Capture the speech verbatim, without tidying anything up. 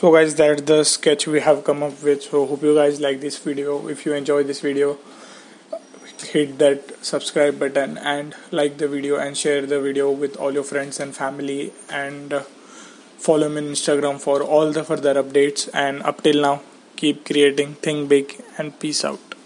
So guys, that's the sketch we have come up with. So hope you guys like this video. If you enjoy this video, hit that subscribe button and like the video and share the video with all your friends and family, and uh, follow me on Instagram for all the further updates. And up till now, keep creating, think big, and peace out.